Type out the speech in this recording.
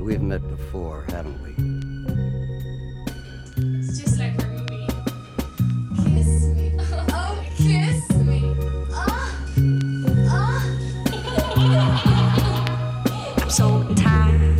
We've met before, haven't we? It's just like a movie. Kiss me. Oh, kiss me. I'm so tired